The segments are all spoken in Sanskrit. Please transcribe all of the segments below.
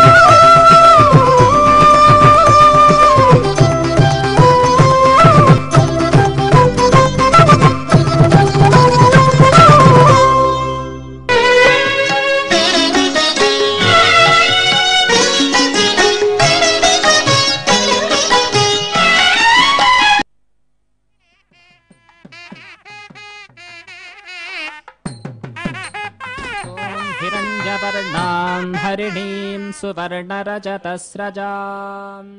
हरिणीं सुवर्णरजतस्रजाम्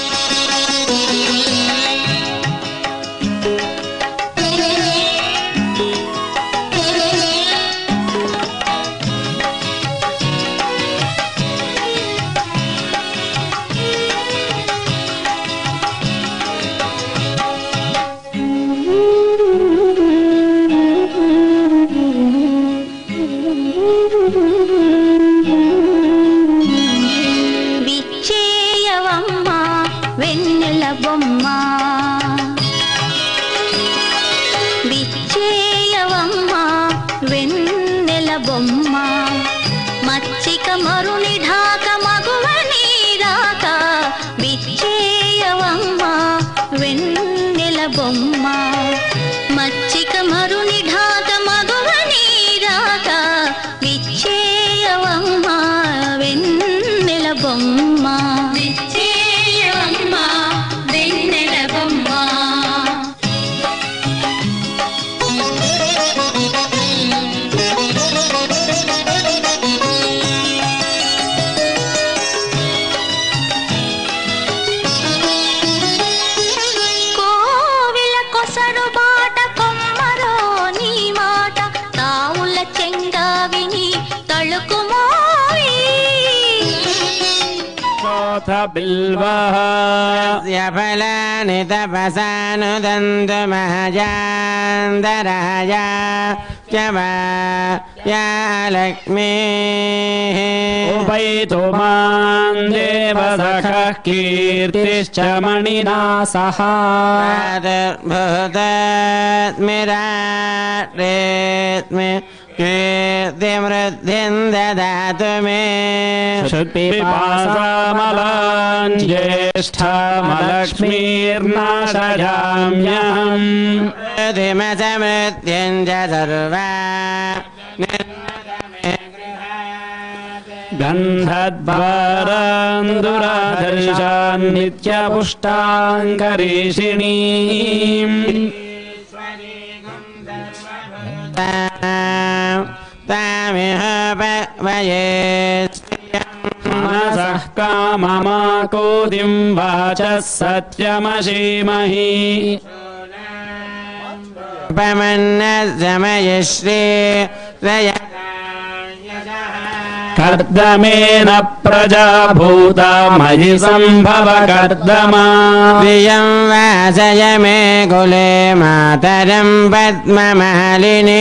फलानि तपसानुदन्तु महजान्दराया च वा या लक्ष्मीः उपैतु मां देवसखः कीर्तिश्च मणिना सह भूतस्मिराट्रेत्मि कीर्तिमृद्धिं ददातु मे पिपासामलां ज्येष्ठामलक्ष्मीर्नाशयाम्यहम् धिमसमृत्यं च सर्वा गन्धद्वारान्दुराधर्षान् नित्यपुष्टाङ्करीषिणीम् तामिह वये मनसः काममाकोदिं वाचः सत्यमशीमहि पमन्नसमयश्री कर्दमेन प्रजा भूता मयि सम्भव कर्दमा प्रियं वासय मे कुले मातरं पद्ममालिनी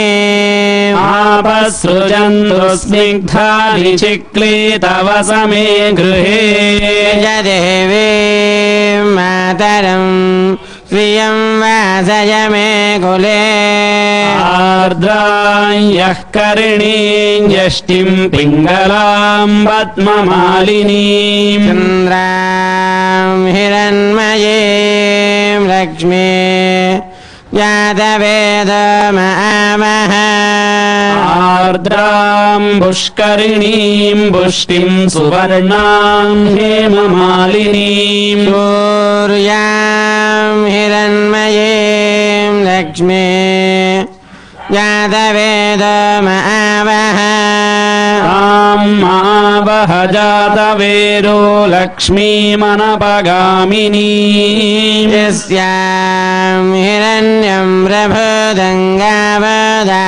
आपसृजन्तु स्निग्धानि चिक्ली तव समे गृहे देवी मातरं प्रियं वासय मे कुले आर्द्रां यः करिणीं यष्टिं पिङ्गलां पद्ममालिनीं चन्द्रां हिरण्मयीं लक्ष्मी यादवेदमामः आर्द्रां पुष्करिणीं पुष्टिं सुवर्णां हेममालिनीं सूर्यां हिरण्मयीं लक्ष्मी यादवेदमावः आवह जातवेरो लक्ष्मीमनपगामिनी यस्यां हिरण्यं प्रभुदङ्गावदा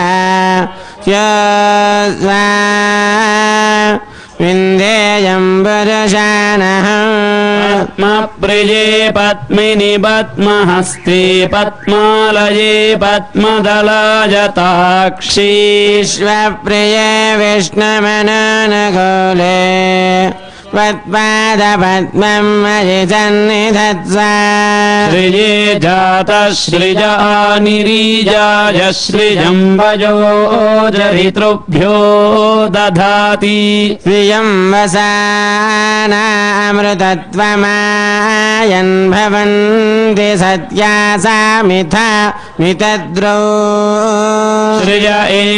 स्वा विन्देयं पुरुषानः पद्मप्रिये पद्मिनि पद्महस्ते पद्मालये पद्मदलायताक्षी विश्वप्रिये विष्णुमनोनुकूले त्वत्पादपद्मं मयि सन्निधत्स्व श्रिये जातश्रिजा निरीजाय श्रियं वयो जरितृभ्यो दधाति श्रियं वसा अमृतत्वमायन् भवन्ति सत्या सा मिथा मितद्रौ श्रिय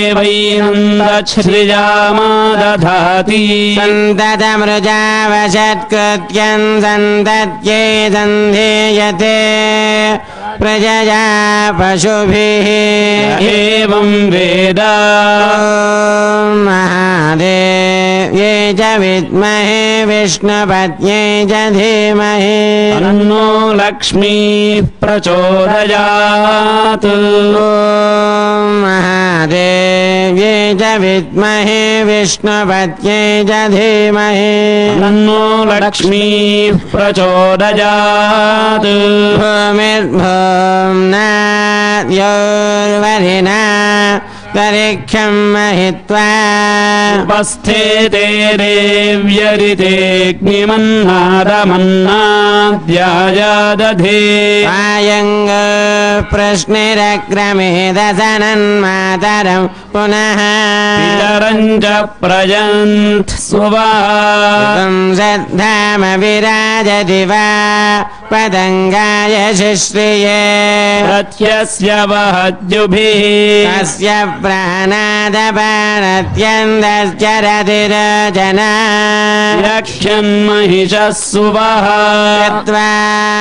एवैनन्दश्रियामादधाति सन्ततमृजावशत्कृत्यं सन्तत्ये सन्धीयते प्रजया पशुभिः एवं वेद महादेव्ये च विद्महे विष्णुपत्न्यै च धीमहि तन्नो लक्ष्मीः प्रचोदयात् महादेव्ये च विद्महे विष्णुपत्न्यै च धीमहि तन्नो लक्ष्मीः प्रचोदयात् भूमिर्भूम्ना योर्वरिणा तरिक्षं महित्वा उपस्थिते देव्यरितेऽग्निमन्नादमन्नाद्यायादधे आयङ्ग प्रश्निरग्रमे दशनन्मातरं पुनः पितरं च प्रयन्थ सुवां श्रद्धाम विराजति वा पतङ्गाय शिश्रिये प्रत्यस्य वहद्युभिः तस्य प्राणादपानत्यन्दश्चरतिरजना यक्ष्यन्महिषः सुवः यत्वा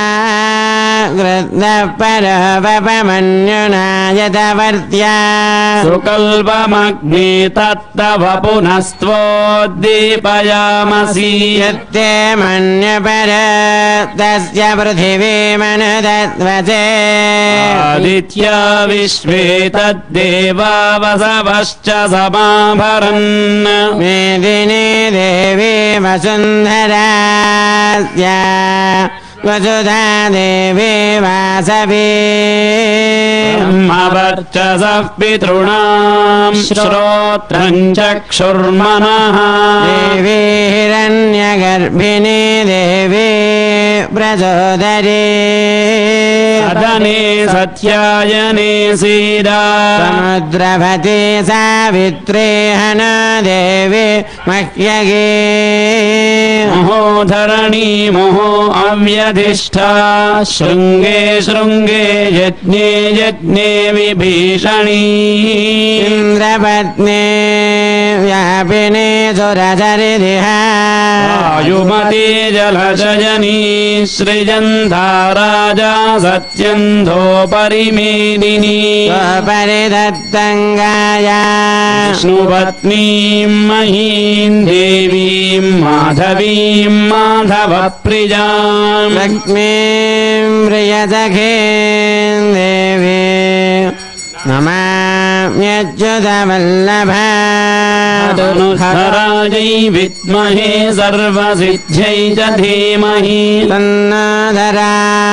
गृह्णः परवपमन्युना यतवर्त्या सुकल्पमग्ने तत्तव पुनस्त्वोद्दीपयामसि यत्ते मन्यपर तस्य पृथिवीमनुदत्वते आदित्या विश्वे तद्देवा वसवश्च समाभरन् मेदिनी देवी वसुन्धरास्या वसुधा देवी वासवी ब्रह्मवर्चसः पितॄणां श्रोत्रं चक्षुर्मनः देवी हिरण्यगर्भिणी देवी प्रचोदरी सदने सत्यायने सीदा समुद्रवती सावित्री हना देवी मह्यगे महोधरणी महो अव्यधिष्ठा शृङ्गे शृङ्गे यज्ञे यज्ञे विभीषणी इन्द्रपत्नी व्यापिनी सुरसरिदिहा वायुमती जलशयनी सृजन्धा राजा सत्यन्धो परिमेदिनी परिदत्तङ्गाया विष्णुपत्नीं महीं देवीं माधवीं माधवप्रियां लक्ष्मीं प्रियसखीं देवी नमाम्यच्युतवल्लभा धनुधरायै विद्महे सर्वसिद्ध्यै च धीमहि तन्नधरा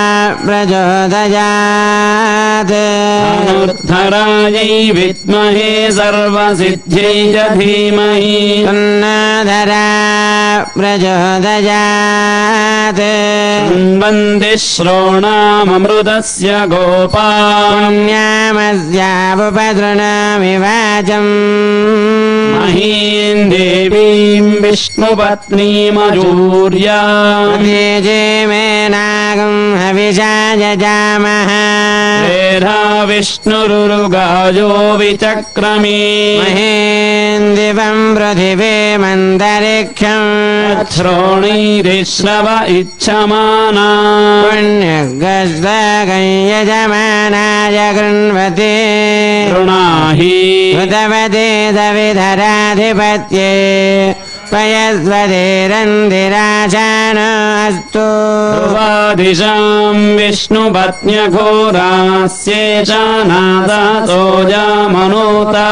प्रचोदयात् धनुर्धरायै विद्महे सर्वसिद्ध्यै च धीमहि तन्नधरा प्रचोदयात् वन्दे श्रोणाममृतस्य गोपा पुण्यामस्यावुपदृणामि वाचम् महीं देवीं विष्णुपत्नीमजूर्या तेजे मे नागं हविषा यजामः वेधा विष्णुरुगायो विचक्रमे महेन्दिवं पृथिवीमन्तरिक्षम् श्रोणीरिश्रव इच्छमाना पुण्यगस्वगं यजमानाय गृह्णवते ऋणाहि कृतवते दविधराधिपत्ये पयस्वतेरन्दिराशानस्तु ध्रुवादिशां विष्णुपत्न्यघोरास्येषा नादातोजामनुता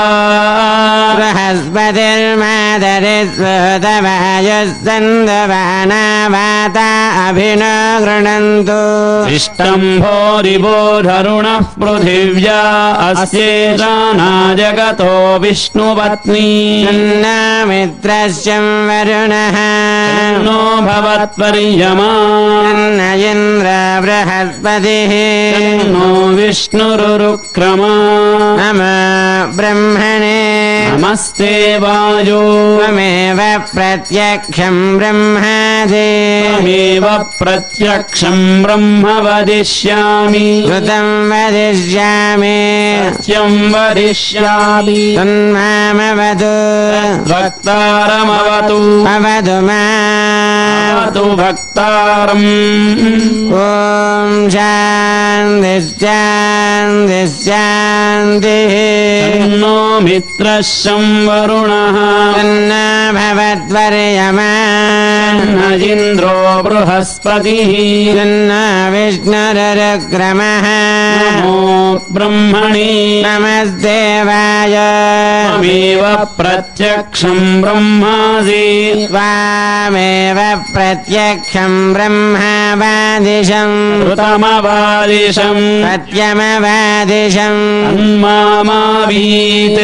बृहस्पतिर्मातरिस्वतवायुस्सन्दवाना वाता अभिन गृह्णन्तु इष्टम्भोरिबोधरुणः पृथिव्या अस्येषा नाजगतो विष्णुपत्नी मित्रस्य वरुणः नो भवत्पर्यमा न इन्द्र बृहस्पतिः नो विष्णुरुक्रमा नम ब्रह्मणे नमस्ते वायो त्वमेव प्रत्यक्षं ब्रह्मासि त्वमेव प्रत्यक्षम् ब्रह्म वदिष्यामि श्रुतं वदिष्यामि सत्यम् वदिष्यामि तन्मामवतु वक्तारमवतु अवतु अवतु भक्तारम् ॐ शान्तिः शान्तिः शान्तिः तन्नो मित्रः संवरुणः तन्नो भवत्वर्यमा न इन्द्रो बृहस्पतिः तन्नो विष्णुरुक्रमः नमो ब्रह्मणे नमस्देवाय त्वमेव प्रत्यक्षम् ब्रह्मासि त्वामेव प्रत्यक्षं ब्रह्मवादिशम् ऋतमवादिशम् सत्यमवादिशम् तन्मामावीत्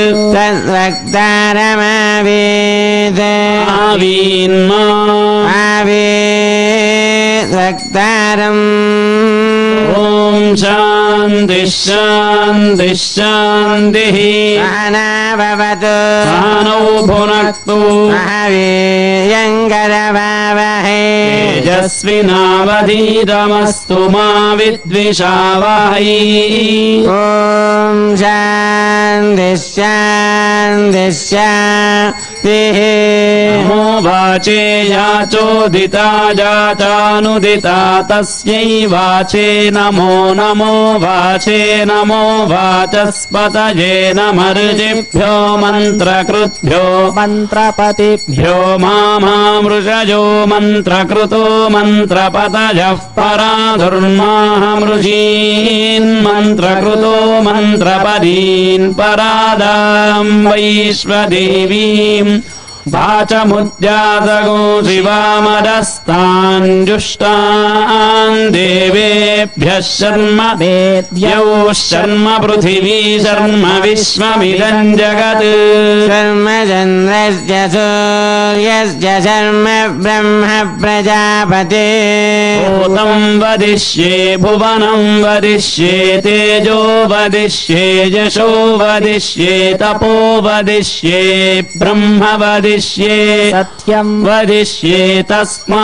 तद्वक्तारमावीत् आवीन्मा आवीत् वक्तारम् ॐ शान्तिः शान्तिः शान्तिः सहनाववतु सानौ भुनक्तु महावीर्यङ्करवावहै तेजस्विनावधीतमस्तु मा विद्विषावहै ॐ शान्तिः शान्तिः शान्तिः नमो वाचे याचोदिता जातानुदिता तस्यै वाचे नमो नमो वाचे नमो वाचस्पतये नमर्जिभ्यो मन्त्रकृद्भ्यो मन्त्रपतिभ्यो मामामृषयो मन्त्रकृतो मन्त्रपतयः पराधुर्मामृषीन् मन्त्रकृतो मन्त्रपदीन् परादाम् वैश्वदेवीम् वाचमुद्यातगो शिवामदस्तान् जुष्टान् देवेभ्यः शर्म वेद्यौ यौ शर्म पृथिवी शर्म विश्वमिदम् जगत् शर्मचन्द्रस्य सूर्यस्य शर्म ब्रह्म प्रजापते भूतम् वदिष्ये भुवनम् वदिष्ये तेजो वदिष्ये यशो वदिष्ये तपो वदिष्ये ब्रह्म वदिष्ये सत्यम् वदिष्ये तस्मा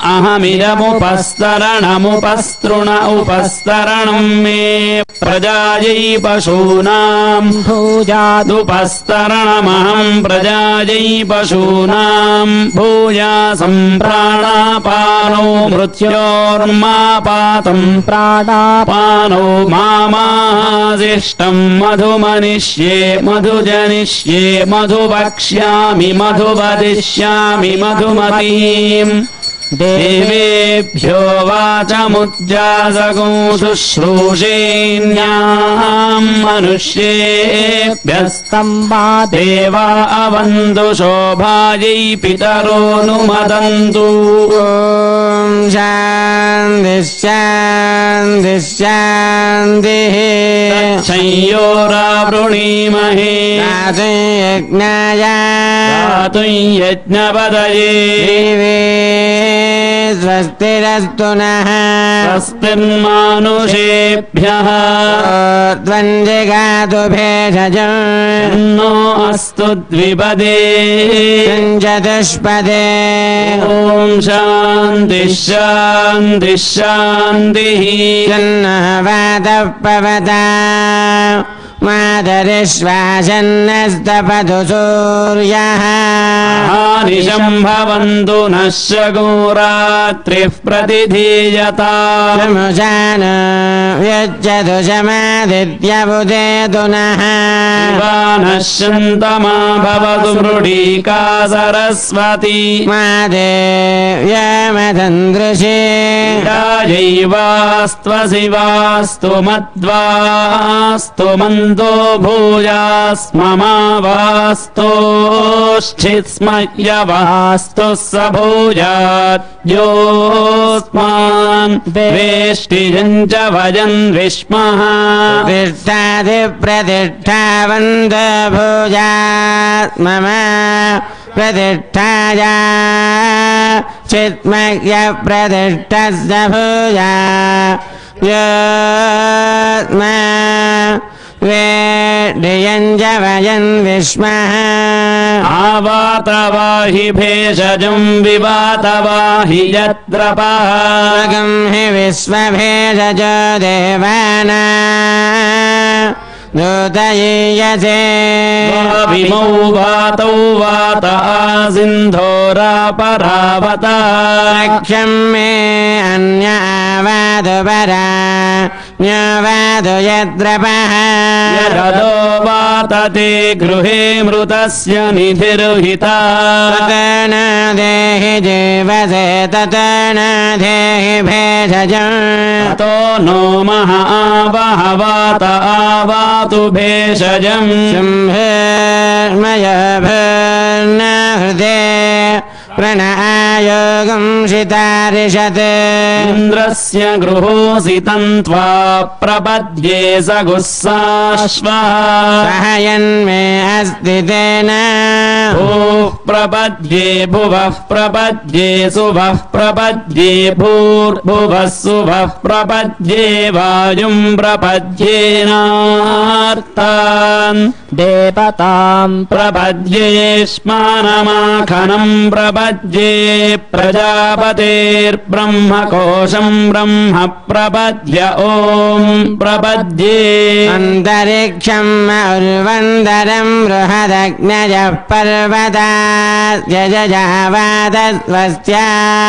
अहमिदमुपस्तरणमुपस्तृण उपस्तरणम् मे प्रजायै पशूनाम् भूजादुपस्तरणमहम् प्रजायै पशूनाम् भूयासम् प्राणापानो मृत्योर्मापातम् प्राणापानो मामाशिष्टम् मधुमनिष्ये मधुजनिष्ये मधुवक्ष्यामि मधुवदिष्यामि मधुमतीम् देवेभ्यो वाचमुज्जासगो शुश्रूषेण्याम् मनुष्येभ्यस्तम्बा देवा अवन्तु शोभायै पितरोऽनुमदन्तु ॐ शान्तिः शान्तिः शान्तिः संयोरावृणीमहे यज्ञाय दातुं यज्ञपदये दिवे स्वस्तिरस्तु नः स्वस्तिर्मानुषेभ्यः द्वन्द्विगातु भेषजम् नो अस्तु द्विपदे चतुष्पदे ॐ शान्तिः शान्तिः शान्तिः तन्नः वातः पवता मातरिश्वासन्नस्तपतु सूर्यः निशम् भवन्तु नः शगोरात्रिः प्रतिधीयता समुषान व्यज्यतु समादित्यबुदेतु नः नश्यन्तमा भवतु मृडीका सरस्वती मादेव्यमतन्दृशे जैवास्त्वसि वास्तु मद्वास्तु मन्दो भूयास्ममा वास्तोश्चित्स्मयवास्तु स भूयाद्योऽस्मान् वेष्टिजम् च वयन् विष्मः प्रतिष्ठादिप्रतिष्ठावन्त भूयात्मम प्रतिष्ठाया चित्मयप्रतिष्ठस्य भूया योऽस्मा वेड्यम् च वयन् विष्मः आवातवाहि भेषजं विवातवाहि यद्रपः स्वगं हि विश्वभेषजो देवाना दूतयीयसे विमौ वातौ वात आसिन्धोरापरावता रक्षं मे अन्यावादु परा न्यवादु यद्रपः यदो वातते गृहे मृतस्य निधिर्हिता तत न देहि जीवसे तत न देहि भेषजम् ततो नो महावहवात आवातु भेषजम् शुम्भर्मयभर्न हृदे प्रणयोगं शितारिषत् इन्द्रस्य गृहोऽसि तन्त्वा प्रपद्ये स गुस्साश्वः सहयन्मे अस्ति तेन भूः प्रपद्ये भुवः प्रपद्ये सुभः प्रपद्ये भूर्भुवः सुभः प्रपद्ये वायुं प्रपद्येनार्तान् देवताम् प्रपद्येष्मानमाखनं प्रपद्ये प्रजापतेर्ब्रह्मकोशं ब्रह्म प्रपद्य ॐ प्रपद्ये अन्तरिक्षम् उर्वन्दरं बृहदग्नजः पर्वताद्यजजावादस्वस्त्या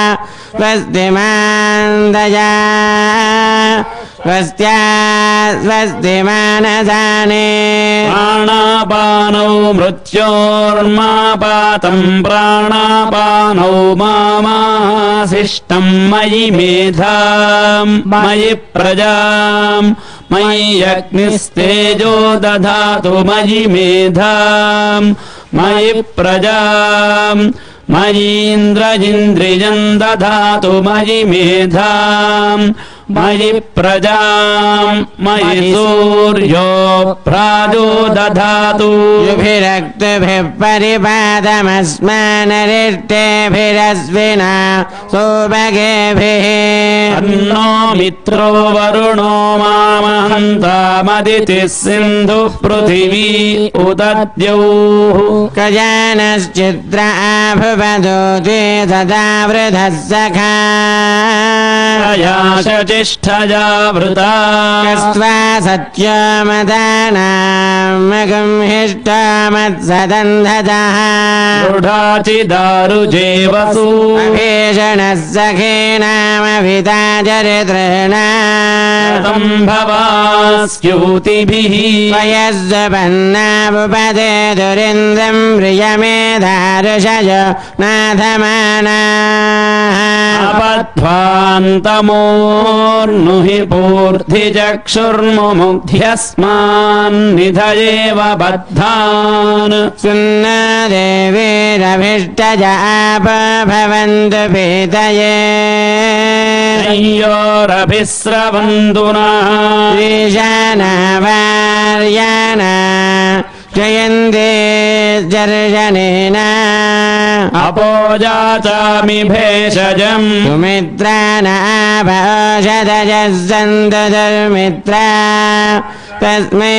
स्वस्तिमान्दया स्वस्त्या स्वस्तिमानसाने प्राणापानौ मृत्योर्मापातं प्राणापानौ मामाशिष्टं मयि मेधां मयि प्रजां मयि अग्निस्तेजो दधातु मयि मेधां मयि प्रजां मयीन्द्रजिन्द्रियं दधातु मयि मेधां मयि प्रजां मयि सूर्यो प्राजो दधातु युभिरक्तभिः परिपादमस्मानरिष्टेभिरश्विना सौभगेभिः अन्नो मित्रो वरुणो मामहन्तामदितिः सिन्धुः पृथिवी उदद्यौः कजानश्चित्र आभुवदोति सदा वृधः सखा शचिष्ठया वृता कस्त्वा सत्यमदानामगं हिष्टामत्सदन्धतः दृढाचिदारुजेवसु अभीषणः सखेनामभिता चरित्रेणा भवास्यूतिभिः वयस्वपन्नावुपदे दुरिन्द्रं प्रियमेधारुषज नाथमाना अपध्वान्तमोर्नुहि पूर्धिचक्षुर्मुमुग्ध्यस्मान्निधयेव बद्धान् सुन्नदेवीरभीष्टज आपभवन्तु पीतये संयोरभिस्रवन्तु नः ईशानवार्याना जयन्ते जर्जनेन अपोजाचामि भेषजम् सुमित्रानाभोषधजः सन्तु दुर्मित्रा तस्मै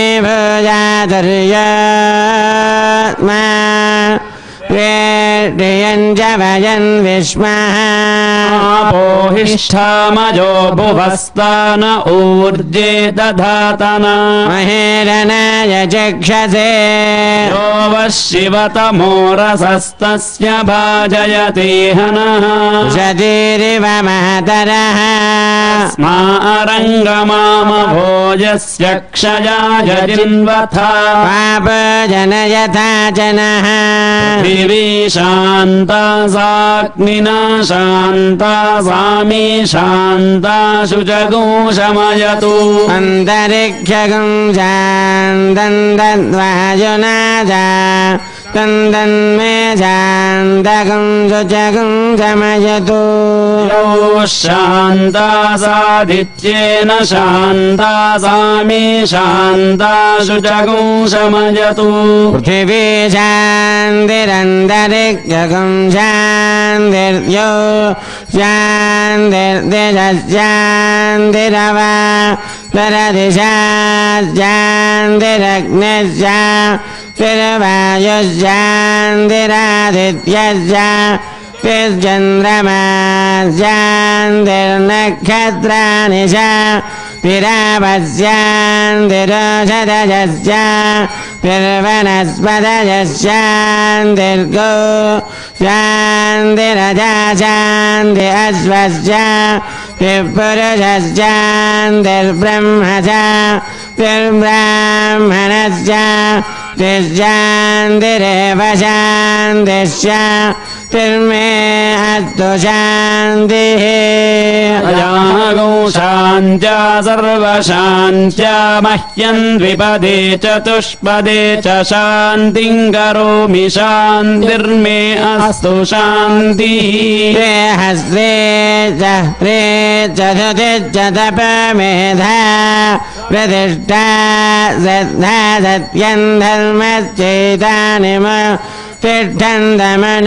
भोजातुर्योत्मा वेष्टियं च भजन् विष्मः आपोहिष्ठामजो भुवस्तान ऊर्जे दधातन महेरनाय चक्षसे यो वः शिवतमोरसस्तस्य भाजयति हनः सतीरिव मातरः स्मा अरङ्गमामभोजस्य क्षयाय जिन्वथा पापजनयथा जनः पृथिवी शान्ता साग्निना शान्ता सामी शान्ता शुचगुं शमयतु अन्तरिक्षगुं शान्तन्दद्वायुनाजा तन्दन्मे शान्तगुं शुचगुं शमयतु यो शान्ता सादित्येन शान्ता सामी शान्ता शुचगुं शमयतु पृथिवी शान्तिरन्तरिक्षगुं शान्तिर्यो शान्तिर्दिशशान्तिरवा तरदिशा शान्तिरग्निश्शान्तिर्वायुश्शान्तिर् शान्तिरादित्यस्य शान्तिर्नक्षत्राणि च विरापस्यान्तिरोषधयस्य निर्वनस्पतयस्यान्तिर्गो शान्तिरजा शान्ति अश्वस्य विपुरुषस्यान्तिर्ब्रह्म च विर्ब्राह्मणस्य शान्तिरेव शान्तिश्च तिर्मे अस्तु शान्तिः अजागो शान्त्या सर्वशान्त्या मह्यं द्विपदे चतुष्पदे च शान्तिं करोमि शान्तिर्मे अस्तु शान्तिः हस्ते च ह्रे चतुति च तपमेधा प्रतिष्ठा श्रद्धा सत्यं धर्मश्चैतानिम तिष्ठन्तमन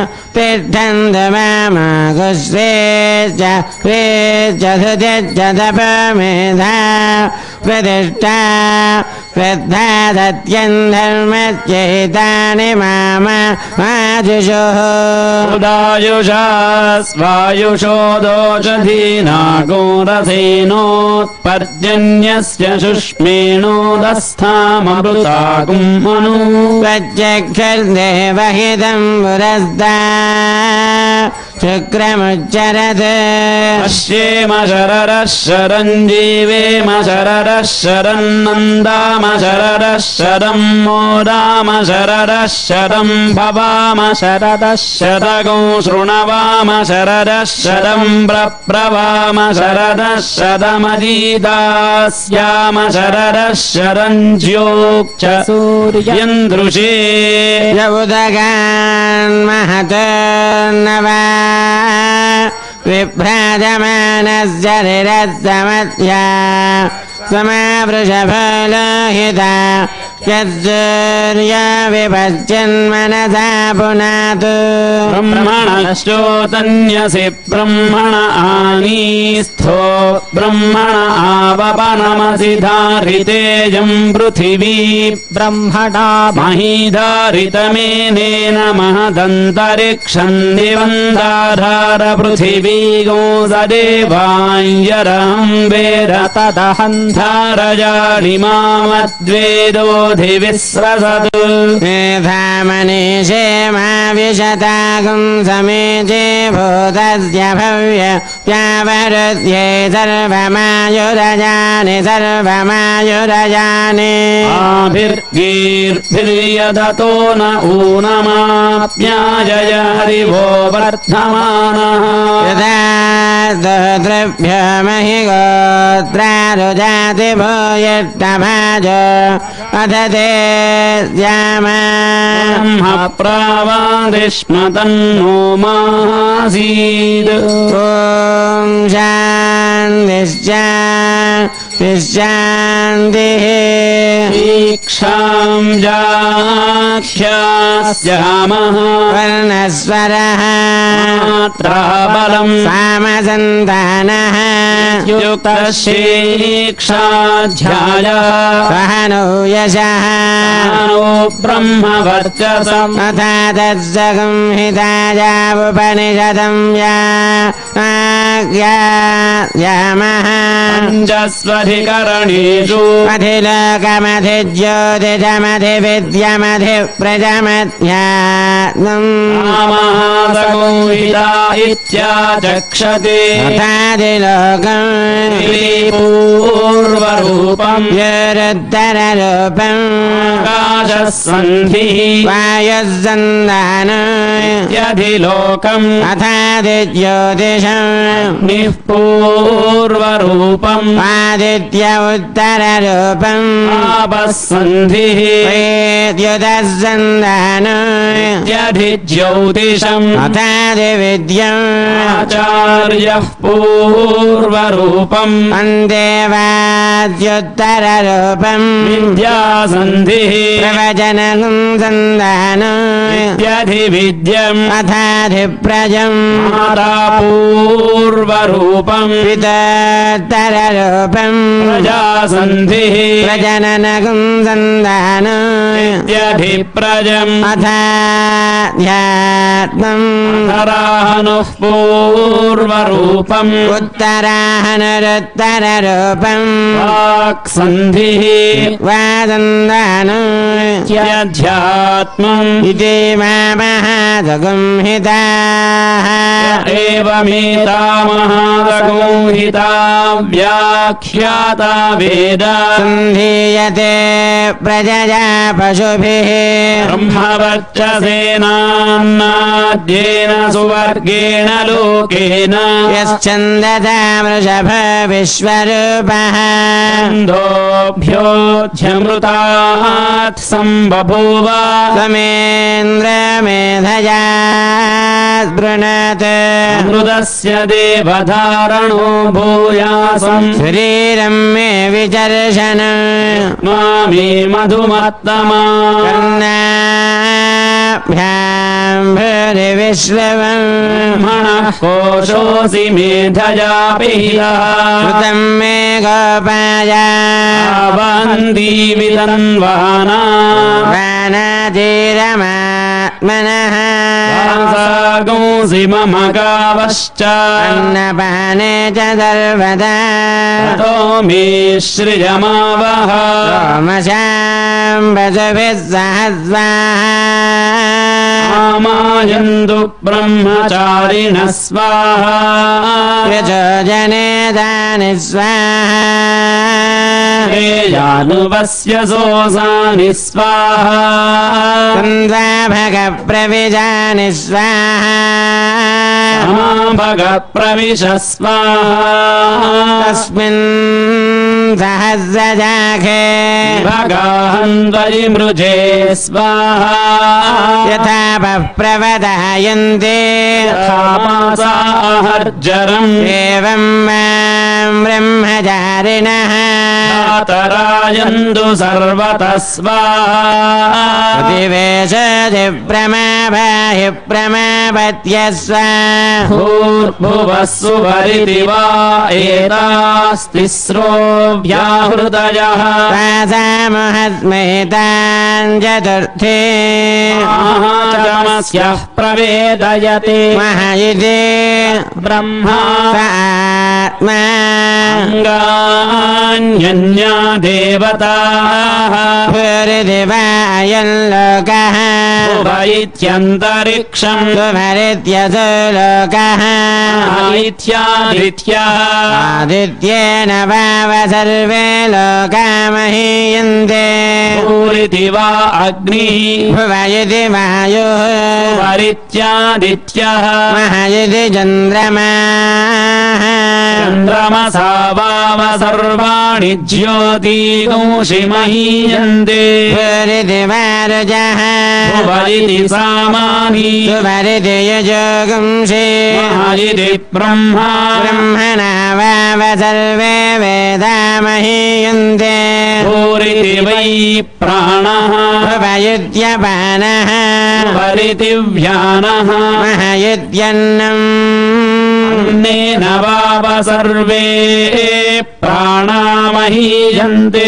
तिष्ठन्तमामागुश्रे च ह्रे चतुति च तपमेधा प्रतिष्ठा श्रद्धा सत्यं धर्मश्चैतानि माजुषुः उदायुषा स्वायुषो दोषधीनागोरसेनोत्पर्जन्यस्य शुष्मेणोदस्थामृताकुं मनु प्रत्यक्षर्देवहितं पुरस्ता शुक्रमुच्चरत् पश्येम शररः शरं जीवेम शररः शरन्नन्दाम शररः शरं मोदाम शररः शरं भवाम शरदः शतगो शृणवाम शरदः शरं प्रवाम शरदः शतमजीदास्याम शरदः शरं ज्योक्ष सूर्यन्दृशे यमुदगान्महतर्नवा विभ्राजमानस्य धिरस्तमध्या समावृषफलोहिता यद्सूर्यविपश्चिन्मनसा पुनातु ब्रह्मणश्चोतन्यसि ब्रह्मण आनीस्थो ब्रह्मण आवपनमसि धारितेजं पृथिवी ब्रह्मणा महीधारितमेनेन महदन्तरिक्षं दिवन्दाधार पृथिवी गोसदेवाञ्जरं वेद तदहन्धारजानि मामद्वेदोऽधिविस्रसतु मेधामनीषे मा विशतागुं समेचे भूतस्य भव्य व्यावरुध्ये सर्वमायुरजानि सर्वमायुरजानि आभिर्गीर्भिर्यदतो न ऊनमाप्याजयरिवो वर्धमानः यदा द्रव्य महि गोत्रारुजाति भूयिष्ठभाज अथ ते श्यामा ब्रह्मप्रावादिष्म तन्नो मासीत् ॐ शान्तिश्शान्तिः दीक्षां जाख्यास्यामः वर्णस्वरः मात्राबलं सामसन्तानः युक्तशीक्षाध्यायः सहनो यशः नो ब्रह्मवर्चसम् तथा तत्संहितायामुपनिषदं यामः पञ्चस्वधिकरणेषु अधिलोकमधिज्योतिषमधिप्रजमध्यात्मम् महासंहिता इत्याचक्षते तथादिलोकम् पूर्वरूपम् योरुत्तररूपम् आकाशसन्धिः वायुस्सन्धान यधिलोकम् अथादिज्योतिषम् अग्निः पूर्वरूपम् आदित्य उत्तररूपम् आपस्सन्धिः वेद्युतस्सन्धान यधिज्योतिषम् अथादिविद्यम् आचार्यः पूर्वरूपम् अन्देवाद्युत्तररूपम् विद्यासन्धिः प्रवचनम् सन्धान यधिविद्यम् अथाधिप्रजम् माता पूर्वरूपम् पितोत्तररूपम् प्रजासन्धिः प्रजननगुम् सन्धान इत्यधिप्रजम् अथाध्यात्मम् उत्तराहनुः पूर्वरूपम् उत्तराहनुरुत्तररूपम् वाक्सन्धिः वादन्दानम् इत्यध्यात्मम् इति महादगुंहिताः एवमेता महादगुंहिता व्याख्याता वेद सन्धीयते प्रजया पशुभिः ब्रह्मवर्चसेनान्नाद्येन सुवर्गेण लोकेन यश्चन्दता वृषभ विश्वरूपः छन्दोभ्योऽध्यमृतात् सम्बभूव त्वमेन्द्रमेधया स्पृणत् अमृतस्य देवधारणो भूयासम् शरीरं मे विचर्षण मामे मधुमत्तमा कर्णाभ्यां भूरिविश्रवम् मनः कोशोऽसि मेधया पीयः कृतं मे गोपाया वन्दी विदन्वाना वानजीरमात्मनः वासागंसि मम गावश्च अन्नपाने च सर्वदा ततो मे श्रियमावह सोमशां वसुभिः सह स्वाहा आमायन्तु ब्रह्मचारिणः स्वाहा यजोजने दानि स्वाहा यानुवस्य सोऽसानि स्वाहा भगप्रविजानि स्वाहा भग प्रविश स्वाहा तस्मिन् सहस्रजाखे भगाहन्वयि मृजे स्वाहा यथा प्रवदायन्ते मासाहर्जरम् एवं मां ब्रह्मचारिणः तरायन्तु सर्वतः स्वाहा प्रतिवेशति प्रमाभाहि प्रमापत्यस्व भूर्भुवः सुवरिति वा एतास्तिस्रो व्याहृतयः तासामहस्मैतान् चतुर्थे महाचमस्यः प्रवेदयते महयिते ब्रह्मा आत्मा अङ्गान्यन्या देवताः भूरिदिवायल्लोकः इत्यन्तरिक्षम् सुभरित्यसो लोकः आदित्यादित्यः आदित्येन वाव सर्वे लोका महीयन्ते भूरिति वा अग्निः भुवयति वायुः परित्यादित्यः महयति चन्द्रमाः चन्द्रमसा वाव सर्वाणि ज्योतिगुंषि महीयन्ते भूरिति वारुजः भुवरिति सामानि सुभरिति यजोगुंषि महायिति ब्रह्मा ब्रह्मणा वाव सर्वे वेदा महीयन्ते भूरिति वै प्राणः भुवयुत्यपानः भरिति व्यानः महयुत्यन्नम् अन्नेन वाव सर्वे प्राणामहीयन्ते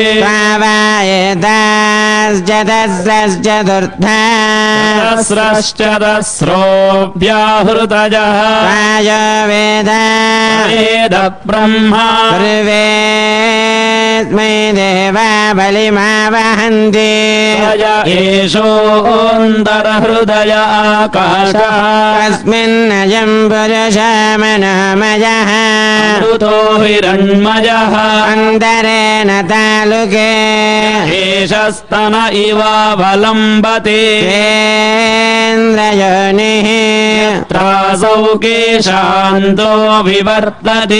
एताश्चतस्रश्चतुर्था सहस्रश्च दस्रो व्याहृतयः वायो वेद वेद ब्रह्मा सर्वेऽस्मै देवा बलिमावहन्ति एषोऽन्तरहृदय आकाशः तस्मिन्नयं पुरुषमनोमयः ऋतो हिरण्मयः अन्तरेण तालुके एषस्तन इवावलम्बते इन्द्रयोनिः त्रासौ केशान्तो विवर्तते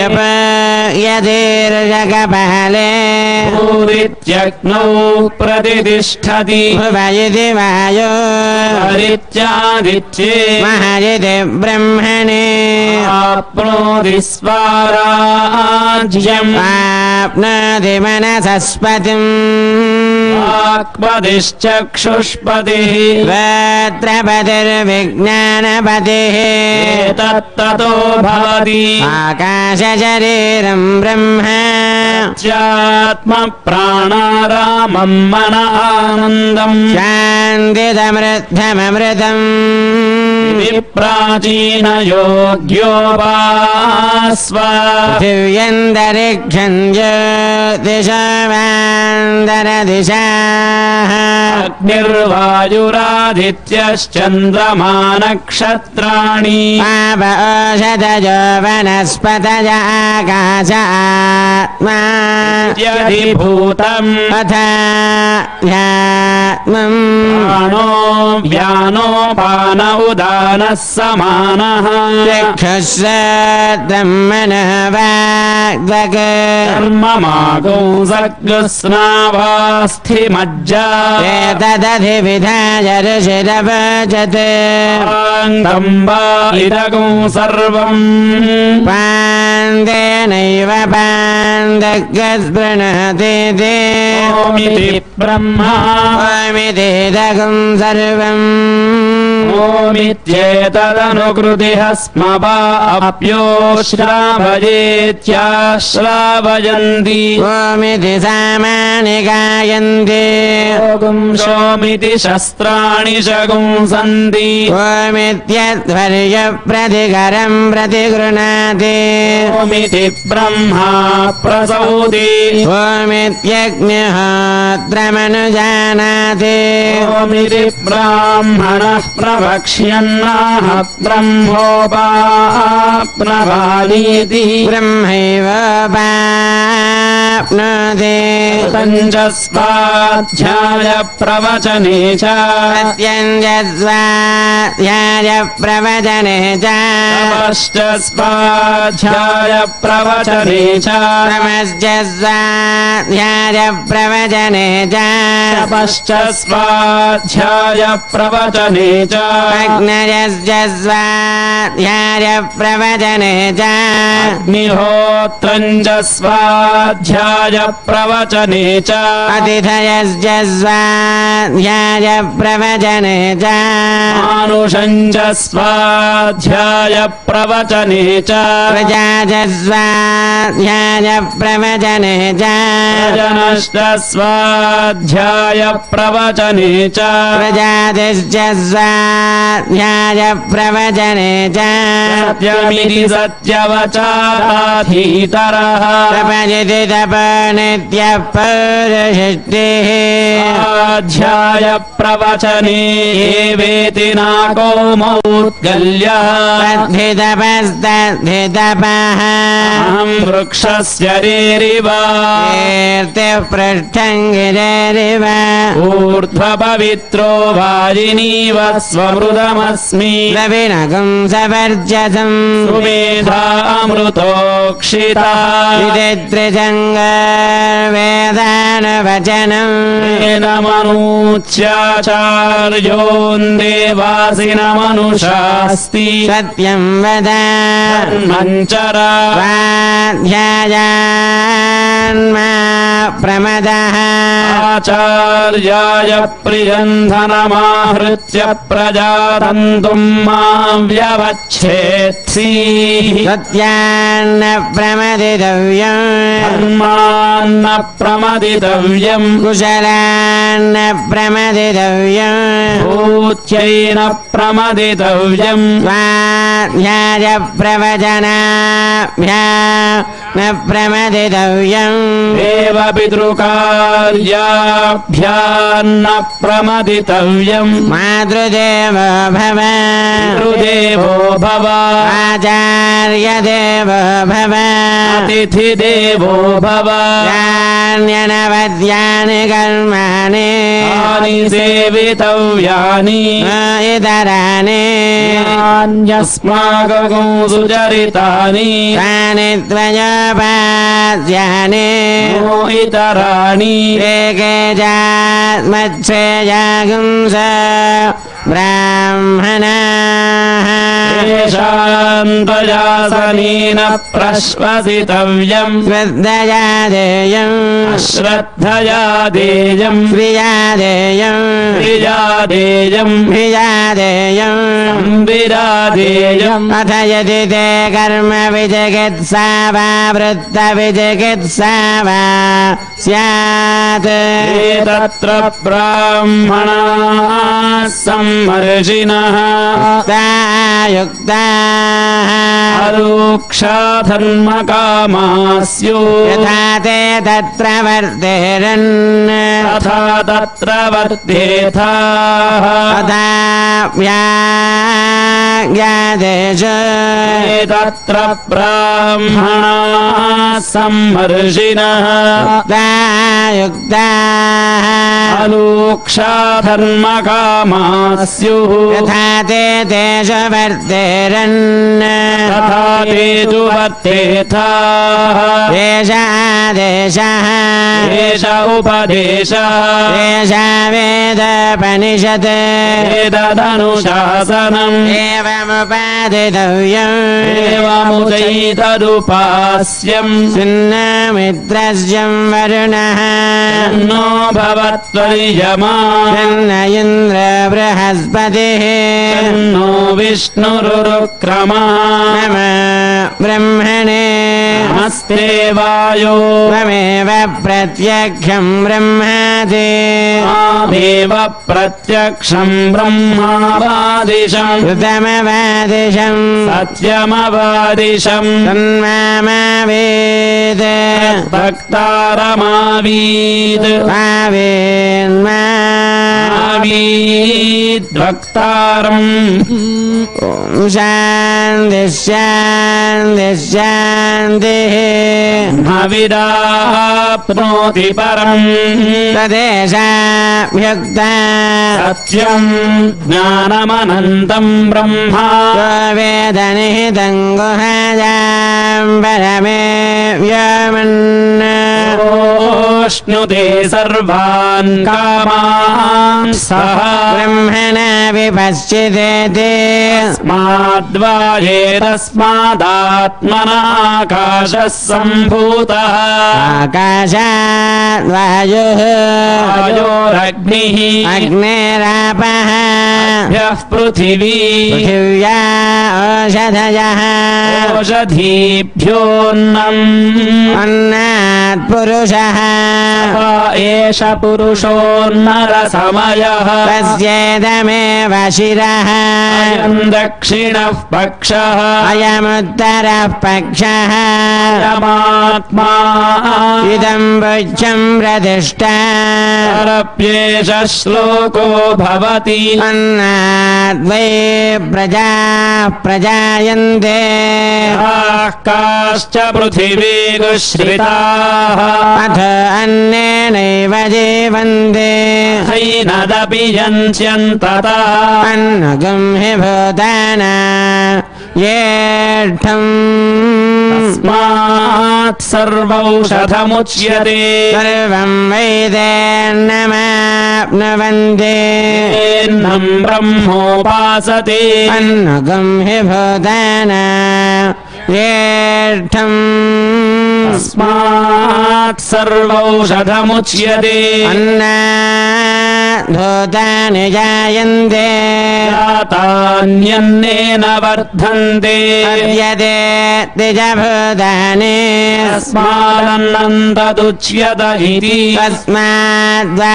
यदीर्घकपाले भूरित्यग्नौ प्रतितिष्ठति भुवयति वायो हरित्यादित्ये महयति ब्रह्मणे आप्नोति स्वाराज्यम् आप्नोति मनसस्पतिम् वाक्पतिश्चक्षुष्पतिः वक्त्रपतिर्विज्ञानपतिः एतत्ततो भवति आकाशशरीरं ब्रह्म चात्म प्राणारामं मन आनन्दम् शान्तिदमृद्धममृतम् प्राचीन योग्योपास्व दिव्यन्तरिक्षं ज्योतिषावान्तरदिशाः अग्निर्वायुरादित्यश्चन्द्रमा नक्षत्राणि पाप औषधयो वनस्पतय आकाश आत्मा यधिभूतम् अथात्मम् प्राणो व्यानोपान उदानः समानः चक्षुश्रोत्रं मनः वाग्दग् कर्ममागो सर्गस्नावास्थिमज्जा एतदधिविधाय ऋषिरवचते वा इदगो सर्वम् पान्देनैव पान्दग्स्पृणते ते ओमिति ब्रह्मा ओमितीदगं सर्वम् ओमित्येतदनुकृतिः स्म वा अप्यो श्रावयेत्याश्रावयन्ति ओमिति सामानि गायन्ति सोमिति शस्त्राणि शगुंसन्ति ओमित्यध्वर्यप्रतिकरं प्रतिगृह्णाति ओमिति ब्रह्मा प्रसौति ओमित्यग्निहोत्रमनुजानाति ओमिति ब्राह्मणः प्रवक्ष्यन्नाह ब्रह्मोपाप्नवानीति ब्रह्मैवोपाप्नोति स्वाध्याय प्रवचने च सत्यञ्जस्वाध्याय प्रवचने च तपश्च स्वाध्याय प्रवचने च तमश्च स्वाध्याय प्रवचने च तपश्च स्वाध्याय प्रवचने च अग्नयश्च स्वाध्याय प्रवचने च अग्निहोत्रम् च स्वाध्याय प्रवचने च अतिथयश्च स्वाध्याय प्रवचने च मानुषम् च स्वाध्याय प्रवचने च प्रजा च स्वाध्याय प्रवचने च जनश्च स्वाध्याय प्रवचने च प्रजातिश्च स्वाध्याय प्रवचने च सत्यमिति सत्यवचाराधीतरः तपजिति तपनित्यः पौरुषष्टिः स्वाध्याय प्रवचने एवेति नाको मौद्गल्य तद्धितपस्तद्धितपः अहम् वृक्षस्य रेरिव कीर्तिः पृष्ठं गिरेरिव ऊर्ध्वपवित्रो वाजिनीव स्वमृतमस्मि द्रविणकं सवर्जसम् सुमेधामृतोक्षिता विदित्रिजङ्गवेदानवचनम् मनुष्याचार्योन्देवासिनमनुषास्ति सत्यं वद मञ्चरा स्वाध्यायान्मा प्रमदः आचार्याय प्रियन्धनमाहृत्य प्रजातन्तुम् मां व्यवच्छेत्सि सत्यान्न प्रमदितव्यम् धर्मान्न प्रमदितव्यम् कुशलान्न प्रमदितव्यम् भूत्यैन प्रमदितव्यम् स्वाध्याय प्रवचनाभ्या न प्रमदितव्यम् देवपितृकार्याभ्यान्न प्रमदितव्यम् मातृदेवो भव पितृदेवो भव आचार्यदेवो भव अतिथिदेवो भव यान्यनवद्यानि कर्माणि यानि सेवितव्यानि इतराणि अन्यस्माकं सुचरितानि तानि त्वयोपास्यानि नो इतराणि एके जात्मच्छेयागुंस ब्राह्मणाः येषां त्वयासनेन प्रश्वसितव्यम् श्रद्धया देयम् अश्रद्धया देयम् प्रिया देयम् प्रिया देयम् भिया देयम् संविदा देयम् अथ यदि ते कर्म विचिकित्सा वा वृत्त विचिकित्सा वा स्यात् तत्र ब्राह्मणाः सम्मर्षिणः युक्ताः अरूक्षाधर्मकामास्यो यथा ते तत्र वर्तेरन् तथा तत्र वर्तेथाः तथा व्याज्ञादेषु तत्र ब्राह्मणाः सम्मर्षिणः युक्ताः अरूक्षाधर्मकामास्युः यथा ते तेषु वर्तेरन् तथा तेषु वर्तेथाः एष आदेशः एष उपदेशः एष वेदोपनिषत् एतदनुशासनम् एवमुपादितव्यम् एवमुचैतदुपास्यम् सुन्नमित्रस्यं वरुणः नो भवत्वर्यमा तन्न इन्द्र बृहस्पतिः नो विष्णुरुक्रमः नम ब्रह्मणे नमस्ते वायो त्वमेव प्रत्यक्षं ब्रह्मादि मामेव प्रत्यक्षम् ब्रह्मावादिशम् कृतमवादिशं सत्यमवादिशम् तन्मामावेद भक्तारमावीत् आवीद्भक्तारम् शान्ति शान्ति शान्तिः भाविदाप्नोति परम् तदेशाभ्युक्ता सत्यम् ज्ञानमनन्तम् ब्रह्मा वेदनिहितं गुहायां परमे व्योमन् श्नुते सर्वान् कामान् सः ब्रह्मण विपश्चिदेति स्माद्वाये तस्मादात्मनाकाशः सम्भूतः आकाशात् वायुः वायोरग्निः अग्नेरापः ह्यः पृथिवी पृथिव्या ओषधयः ओषधीभ्योऽन्नम् अन्नात् पुरुषः एष पुरुषोन्नरसमयः तस्येदमेव शिरः अयम् दक्षिणः पक्षः अयमुत्तरः पक्षः अयमात्मा इदं पुच्छं प्रतिष्ठा परप्येष श्लोको भवति अन्नात् वै प्रजाः प्रजायन्ते काश्च पृथिवीगुश्रिताः अथ अन्नेनैव जीवन्ते हैनदपि यन्त्यन्ततः अन्नगं हि भूताना येष्ठम् तस्मात् सर्वौषधमुच्यते सर्वं वैदेर्नमाप्नुवन्ति एन्नम् ब्रह्मोपासते अन्नगं हि भूताना येष्ठम् तस्मात् सर्वौषधमुच्यते अन्नाद्भूतानि जायन्ते जातान्यन्नेन वर्धन्ते यदे तिजभूतानि तस्मादन्नन्तदुच्यत इति तस्माद्वा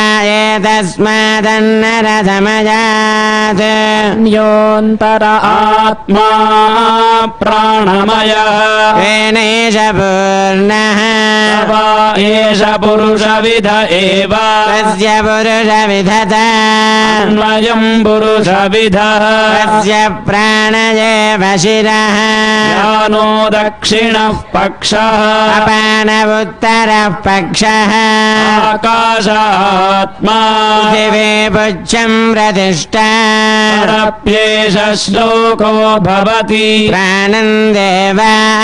एतस्मादन्नरसमयात् योऽन्तर आत्मा प्राणमयः येनैष पूर्णः वा एष पुरुषविध एव तस्य पुरुषविधता अन्वयम् पुरुषविधः तस्य प्राणयेव शिरः ज्ञानो दक्षिणः पक्षः अपानवुत्तरः पक्षः आकाशात्मा पृथिवी पुच्छं प्रतिष्ठा परप्येष श्लोको भवति प्राणं देवाः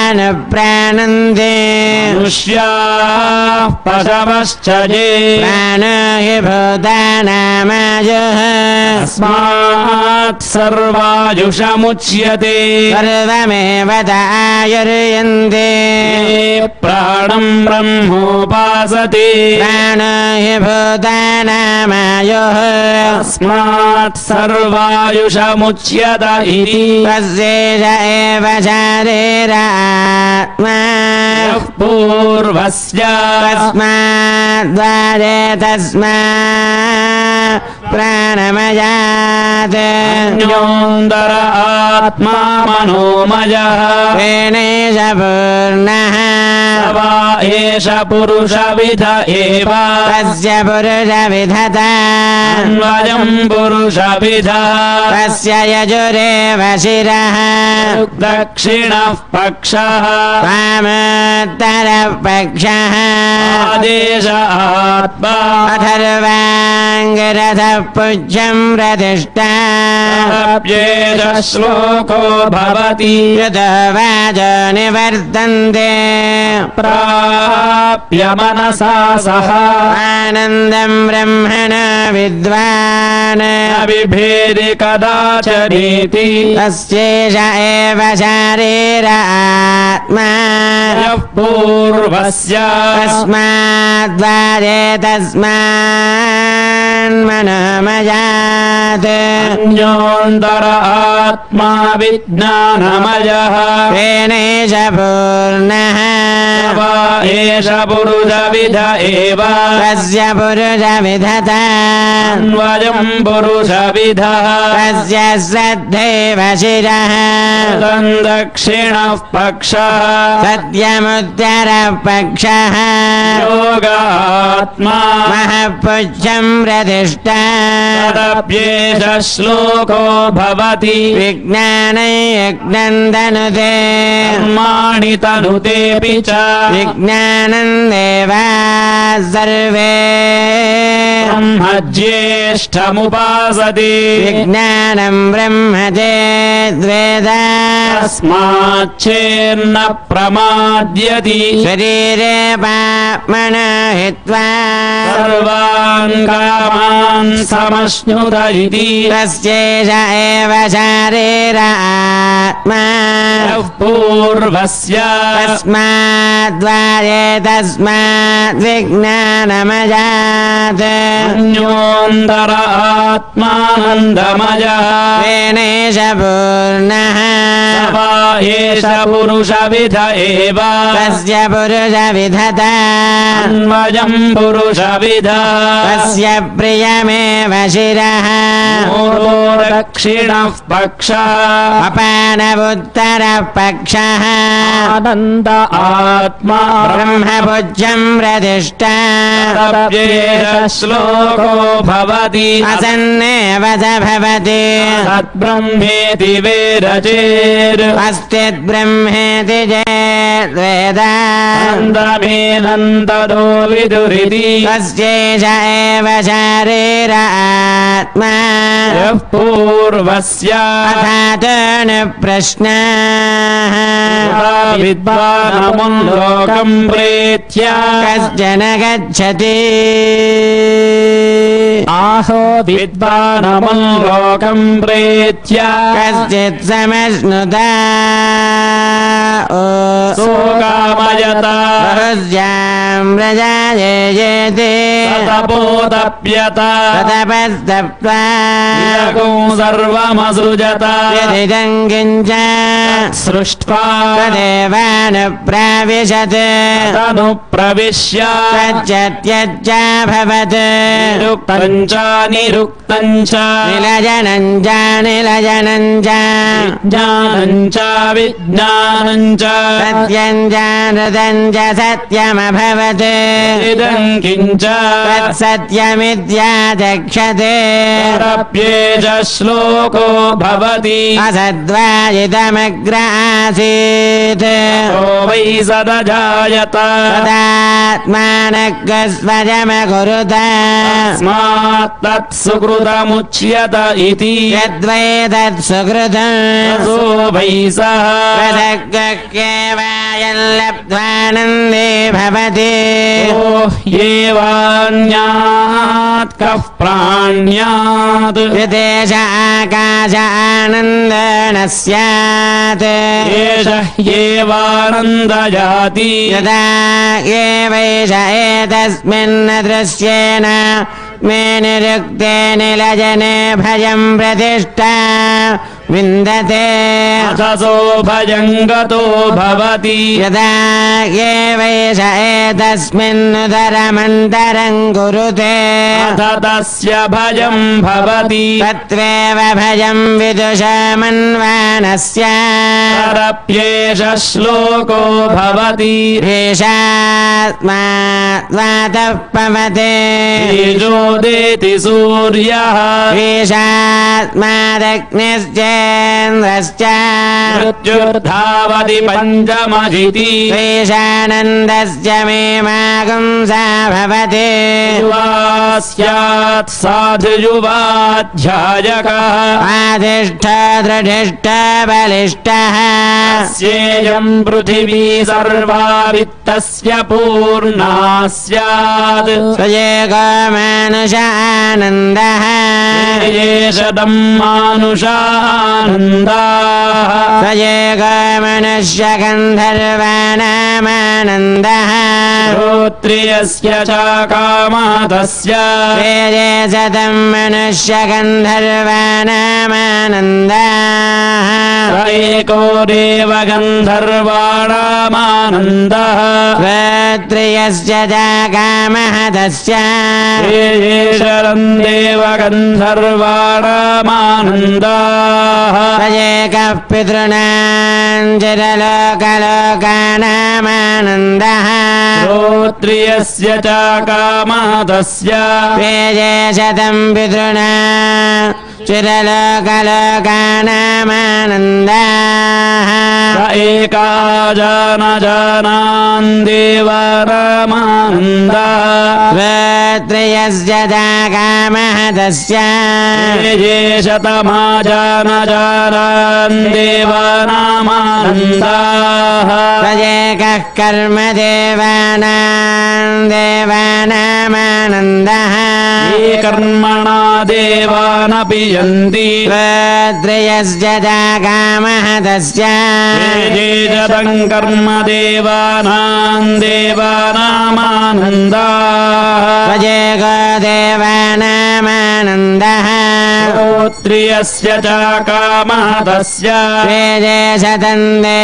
प्राणन्ते मनुष्याः पशवश्च ये प्राणो हि भूतानामायुः तस्मात् सर्वायुषमुच्यते सर्वमेव आयुर्यन्ते ये प्राणं ब्रह्मोपासते प्राणो हि भूतानामायुः तस्मात् सर्वायुषमुच्यत इति तस्यैष एव शारीरात्मा यः पूर्वस्य तस्माद्वारे तस्मात् प्राणमयात् अन्योऽन्तर आत्मा मनोमयः तेनैष पूर्णः वा एष पुरुषविध एव तस्य पुरुषविधता अन्वयम् पुरुषविधः तस्य यजुरेव शिरः दक्षिणः पक्षः वामोत्तरः पक्षः आदेश आत्मा अथर्वाङ्गिरथः पुच्छं प्रतिष्ठा अप्येष श्लोको भवति यतो वाचो निवर्तन्ते प्राप्य मनसा सह आनन्दं ब्रह्मण विद्वान् बिभेदि कदाचरीति तस्यैष एव शारीरात्मा यः पूर्वस्य तस्माद्वारे तस्मान्मनोमयात् अन्योऽन्तर आत्मा विज्ञानमयः तेनैष पूर्णः वा एष पुरुषविध एव तस्य पुरुषविधता अन्वयम् पुरुषविधः तस्य श्रद्धैव शिरः तम् दक्षिणः पक्षः सत्यमुत्तरः पक्षः योगात्मा महपुच्छं प्रतिष्ठा तदप्येष श्लोको भवति विज्ञानै यज्ञं तनुते कर्माणि तनुतेऽपि च विज्ञानं देवाः सर्वे ब्रह्मज्येष्ठमुपासते विज्ञानं ब्रह्म चेद्वेद तस्माच्चेन्न प्रमाद्यति शरीरे पाप्मनो हित्वा सर्वान् कामान् समश्नुत इति तस्यैष एव शारीरात्मा यः पूर्वस्य तस्माद्वारे तस्माद्विज्ञानमयात् अन्योऽन्तर आत्मानन्दमयः तेनैष पूर्णः वा एष पुरुषविध एव तस्य पुरुषविधता अन्वयम् पुरुषविधः तस्य प्रियमेव शिरः मूलो दक्षिणः पक्षः अपानवुत्तरः पक्षः आनन्द आत्मा ब्रह्मपुच्छं प्रतिष्ठा तदप्येष श्लोको भवति असन्नेव स भवति तद्ब्रह्मेति वेदचेत् अस्तिद्ब्रह्मेति चेद्वेद नन्दमेनन्ददो विदुरिति तस्यैष एव शारीरात्मा यः पूर्वस्य अथातो न प्रश्नाः विद्वानमुम् लोकम् प्रेत्य कश्चन गच्छति आहो विद्वानमुम् लोकम् प्रेत्य कश्चित् समश्नुता सोकामयत बहुस्यां प्रजायेति तपोतप्यत ततपस्तप्त्वा विदगो सर्वमसृजत यदिदं किञ्च सृष्ट्वा तदेवानुप्राविशत् तनु प्रविश्य तच्चत्यच्चाभवत् निरुक्तम् च निरुक्तम् च निलजनं च निलजनं च ज्ञानम् च विज्ञानम् च सत्यं च नृतं च सत्यमभवत् इदम् किञ्च तत्सत्यमित्याचक्षते तदप्येष श्लोको भवति असद्वाजितमग्र आसीत् तो वै सदजायत तदात्मानः तस्मात् तत्सुकृतमुच्यत इति यद्वै तत्सुकृतम् सो वै सः प्रसक्तः केव आनन्दे भवति येवान्यात् कः प्राण्यात् यदेश आकाश आनन्दन स्यात् एष येवानन्दजाति यदा एवैष एतस्मिन् दृश्येन मे निरुक्ते निलजने भयं प्रतिष्ठा विन्दते अथसो भयं गतो भवति यदा एवैष एतस्मिन्नुदरमन्तरं कुरुते अथ तस्य भयं भवति तत्त्वेव भयं विदुषमन्वानस्य तरप्येष श्लोको भवति ईशात्मात्वातः पवते तेजोदेति सूर्यः ईशात्मादग्निश्चेन्द्रश्च मृत्युर्धावति पञ्चमजिति ईशानन्दस्य मे मागुंसा भवति युवा स्यात् साधुयुवाध्यायकः आदिष्ठ दृढिष्ठ बलिष्ठः अस्येयं पृथिवी सर्वा वित्तस्य पूर्णा स्यात् स्वयेको मानुषानन्दः येषदं मानुषानन्दाः स्वयेको मनुष्यगन्धर्वाणामानन्दः श्रोत्रियस्य च कामः तस्य वेदे सतं मनुष्यगन्धर्वाणामानन्दाः स एको देव गन्धर्वाणामानन्दः श्रोत्रियस्य च कामः तस्य येषरं देव गन्धर्वाणामानन्दाः स्वयेकः पितॄणां चिरलोकलोकानामानन्दः श्रोत्रियस्य च कामः तस्य वेदे शतं पितॄणां चिरलोकलोकानामानन्दाः स एका जानजानान् देवानामानन्दः श्रोत्रियस्य च कामः तस्य ये शतमाजानजानान् देवानामानन्दाः स्वयेकः कर्म देवानामानन्दः ये कर्मणा देवानपि यन्ति श्रोत्रियस्य च कामः तस्य ये शतं कर्म देवानान् देवानामानन्दाः स्वयेको देवानामानन्दः श्रोत्रियस्य च कामः तस्य वेदे शतं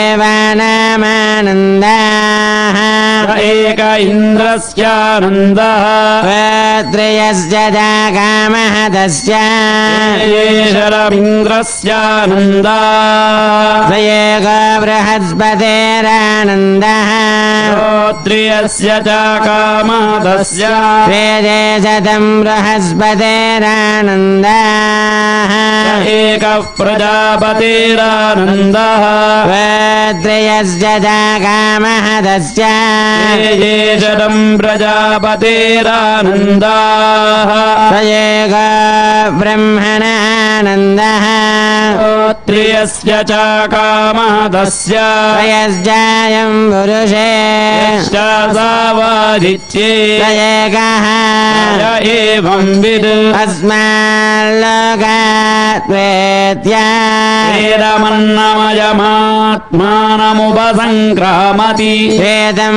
देवानामानन्दाः स एक इन्द्रस्यानन्दः श्रोत्रियस्य च कामः तस्य ये शरमिन्द्रस्यानन्दः स्वयेको बृहस्पतेरानन्दः श्रोत्रियस्य च कामः तस्य वेदे शतं बृहस्पतेरानन्दाः स एकः प्रजापतिरानन्दः श्रोत्रियस्य च कामः तस्य ये शतं प्रजापतिरानन्दाः स्वयेको ब्रह्मणानन्दः श्रोत्रियस्य च कामः तस्य स्वयस्जायं पुरुषे सावादित्ये स्वयेकः य एवं विद् अस्माल्लोकात् वेद्या वेदमन्नमयमात्मानमुपसङ्क्रामति वेदं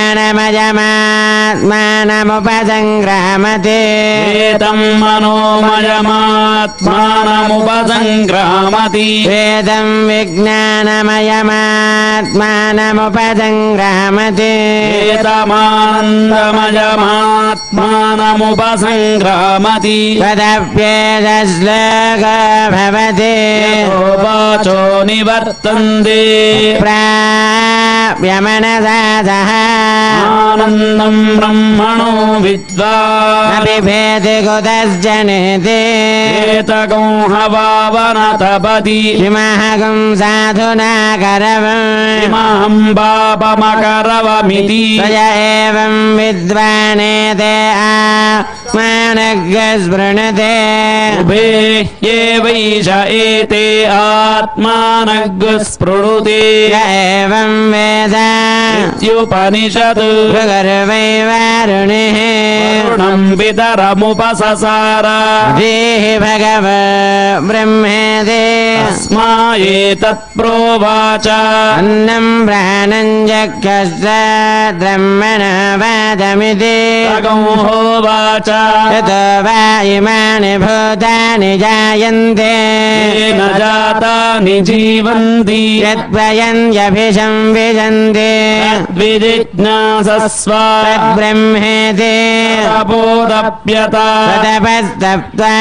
प्राणमयमात्मानमुपसङ्क्रामति वेदं मनोमयमात्मानमुपसङ्क्रामति वेदं विज्ञानमयमात्मानमुपसङ्क्रामति वेदमानन्दमयमात्मानमुपसङ्क्रामति तदप्येदश्लोको भवति वाचो निवर्तन्ते प्राप्य मनसा सह आनन्दं ब्रह्मणो विद्वान् अभिभेति कुतश्चनेति एतगो हवावनतपति किमहं साधुना करवम् इमहं पापमकरवमिति त्वय एवं विद्वानेते आत्मानग्स्पृणुते उभे ये वैष एते आत्मानग्स्पृणुते य एवं वेद इत्युपनिषत् गर्वै वारुणिः वरुणं पितरमुपससार धीहि भगव ब्रह्मेदे तस्मायेतत् प्रोवाच अन्नं प्राणं जक्षस्व ब्रह्मण वादमिति होवाच यतो वा इमानि भूतानि जायन्ते येन जातानि जीवन्ति यद्वयन्त्यभिसंविशन्ति तद्विजिज्ञासस्व तद्ब्रह्मेति तपोदप्यत ततपस्तप्त्वा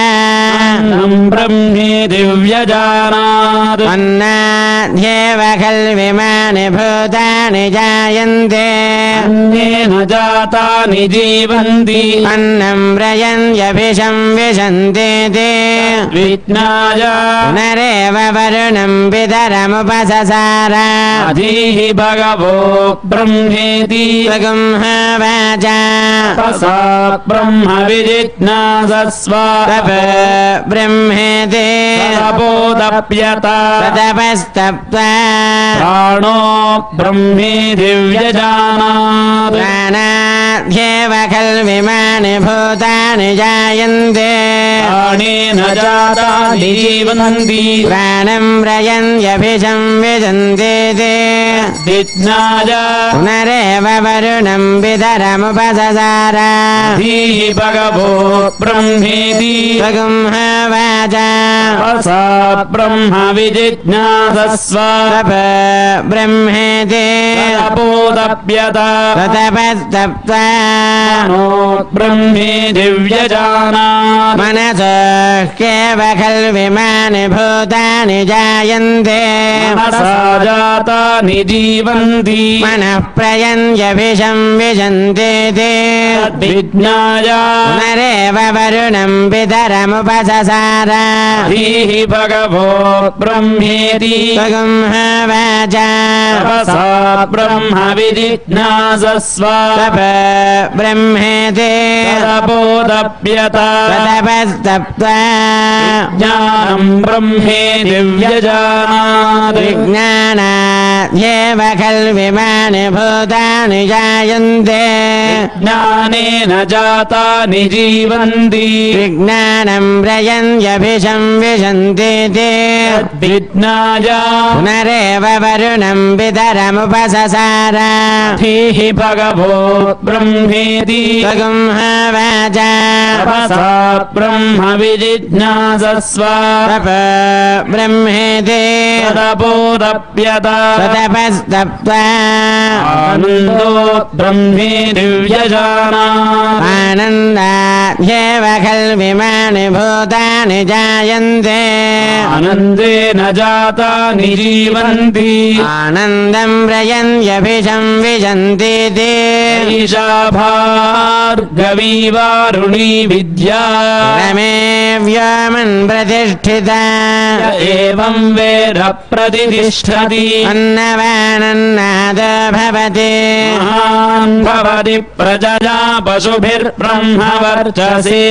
ब्रह्मेति व्यजानात् अन्नाद्येव खल्विमानि भूतानि जायन्ते अन्येन जातानि जीवन्ति अन्नं प्रयन्त्यभिसंविशन्ति विज्ञाय पुनरेव वरुणं पितरमुपससार अधीहि भगवो ब्रह्मेति स्वगुंहवाच तसा ब्रह्म विजिज्ञासस्व तप ब्रह्मेति तपोदप्यत ततपस्तप्त्वा प्राणो ब्रह्मेति व्यजानात् प्राणाद्येव खल्विमानि भूतानि जायन्ते प्राणेन जातानि जीवन्ति प्राणं प्रयन्त्यभिसंविशन्ति विज्ञाय पुनरेव वरुणं पितरमुपससार धीहि भगवो ब्रह्मेति स्वगुंहवाच तसा ब्रह्म विजिज्ञासस्व तप ब्रह्मेति तपोदप्यत ततपस्तप्त्वा प्राणो ब्रह्मेति व्यजानात् मनसोऽह्येव खल्विमानि भूतानि जायन्ते मनसा जातानि जीवन्ति मनः प्रयन्त्यभिसंविशन्ति तद्विज्ञाय पुनरेव वरुणं पितरमुपससार धीहि भगवो ब्रह्मेति स्वगुंहवाच तपसा ब्रह्म विजिज्ञासस्व तप ब्रह्मेति तपोदप्यत ततपस्तप्त्वा ज्ञानं ब्रह्मेति व्यजानात् विज्ञानाद्येव खल्विमानि भूतानि जायन्ते ज्ञानेन जातानि जीवन्ति विज्ञानं प्रयन्त्यभिसंविशन्ति विज्ञाय पुनरेव वरुणं पितरमुपससार धीहि भगवो ब्रह्मेति स्वगुंहवाच तपसा ब्रह्म विजिज्ञासस्व तप ब्रह्मेति तपोदप्यत ततपस्तप्त्वा आनन्दो ब्रह्मेति व्यजानात् आनन्दाद्येव खल्विमानि भूतानि जायन्ते आनन्देन जातानि जीवन्ति आनन्दं प्रयन्त्यभिसंविशन्ति ईशा भार्गवी वारुणी विद्या रमे व्योमन् प्रतिष्ठिता एवं वेद प्रतिष्ठति अन्नवानन्नादो भवति महान् भवति प्रजया पशुभिर्ब्रह्मवर्चसे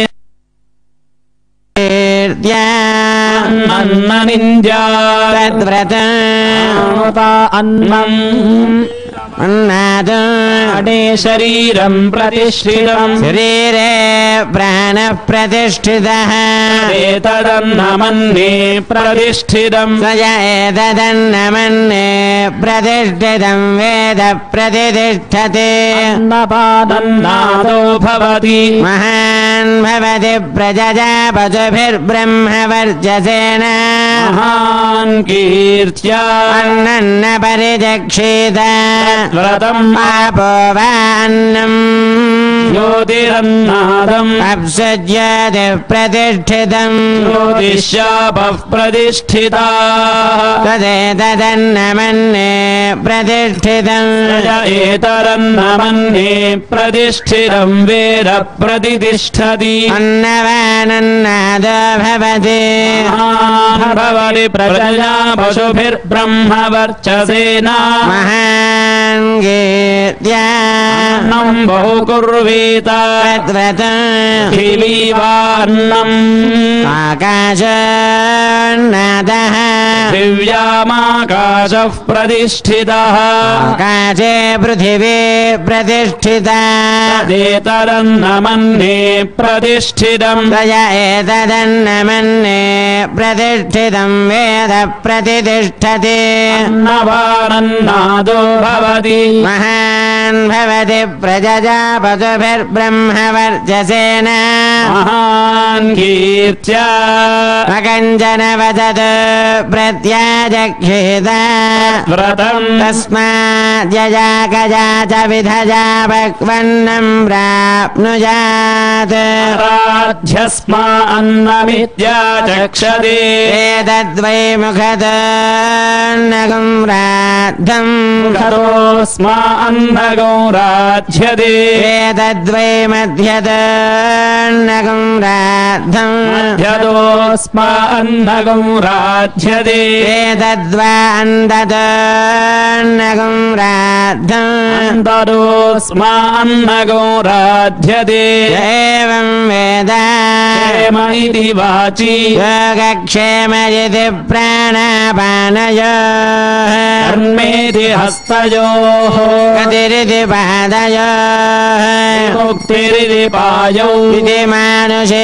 अन्ननिन्द्या तद्व्रत अन्नम् अन्नाद अडे शरीरं प्रतिष्ठितं शरीरे प्राणः प्रतिष्ठितः एतदन्नमन्ये प्रतिष्ठितं स य एतदन्नमन्ये प्रतिष्ठितं वेद प्रतिष्ठते अन्नपादन्नादो भवति महान् भवति प्रजया पशुभिर्ब्रह्मवर्चसेन महान् कीर्त्या अन्नन्न परिचक्षेत व्रतम् आपो वा अन्नम् ज्योतिरन्नादम् अप्सज्योतिः प्रतिष्ठितम् ज्योतिष्यापः प्रतिष्ठिताः तदेतदन्नमन्ये प्रतिष्ठितम् एतरन्नमन्ये प्रतिष्ठितं वेद प्रतिष्ठति अन्नवानन्नादो भवति भवति प्रजया पशुभिर्ब्रह्मवर्चसेन महान् कीर्त्या अन्नं बहु कुर्वीत तद्व्रत पृथिवीवान्नम् आकाशोन्नतः पृथिव्यामाकाशः प्रतिष्ठितः आकाशे पृथिवी प्रतिष्ठिता तदेतरन्न मन्ये प्रतिष्ठितम् तय एतदन्नमन्ये प्रतिष्ठितं वेद प्रतिष्ठति अन्नवानन्नादो भवति महान् भवति प्रजया पशुभिर्ब्रह्मवर्चसेन महान् कीर्त्या मकञ्चन वदत् प्रत्याजक्षेत व्रतम् तस्माद्यया गजा च विधया भक्वन्नं प्राप्नुयात् आराध्यस्मा अन्नमित्याचक्षते एतद्वै मुखदन्नगं राद्धम् मुखतोऽस्मा अन्नगो राध्यते एतद्वै मध्यदन्नगं राद्धम् मध्यतोऽस्मा अन्नगो राध्यते एतद्वा अन्तदन्नगं राद्धम् अन्तरोऽस्मा अन्नगो राध्यते एवं वेद क्षेम इति वाचि योगक्षेम इति प्राणापानयोः कर्मेति हस्तयोः गतिरिति पादयोः मुक्तिरिति पायौ इति मानुषे